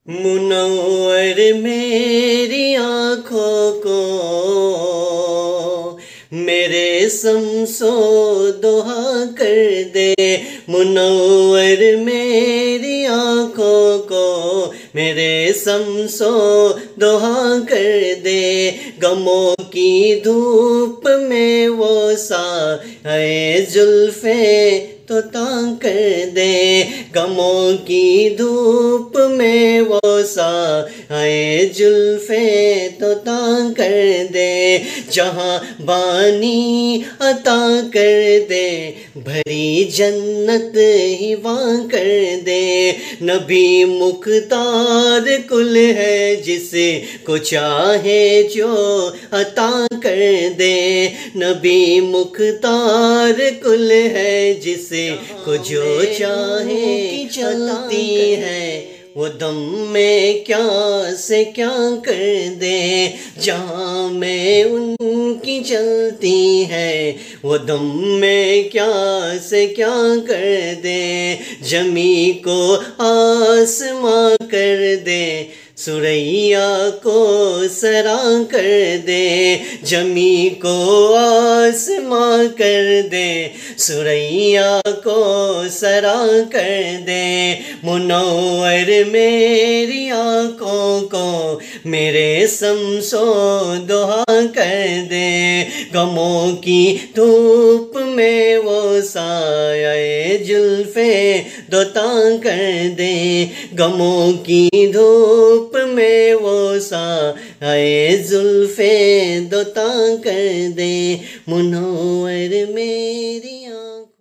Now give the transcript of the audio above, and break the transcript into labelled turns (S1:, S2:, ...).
S1: منور میری آنکھوں کو میرے سمسو دعا کر دے، منور میری آنکھوں کو میرے سمسو دعا کر دے، غموں کی دھوپ میں وہ سایہ زلفیں تو تاں کر دے، غموں کی دھوپ میں وہ سایہ زلفیں تو تاں کر دے، جہاں بانی عطا کر دے، بھری جنت ہی وہاں کر دے، نبی مختار کل ہے جس کو چاہے جو عطا کر دے، نبی مختار کل ہے جس کو جو چاہے چلتی ہے، وہ دم میں کیا سے کیا کر دے، جہاں میں ان کی چلتی ہے وہ دم میں کیا سے کیا کر دے، جمی کو آسماں کر دے، ثریا کو سرا کر دے، جمی کو آسماں کر دے، ثریا کو سرا کر دے، منور میری آنکھوں کو میرے سمسو دعا کر دے، غموں کی دھوپ میں وہ سایہ زلفیں دو تاں کر دے، غموں کی دھوپ میں وہ سایہ زلفیں دو تاں کر دے، منور میری آنکھ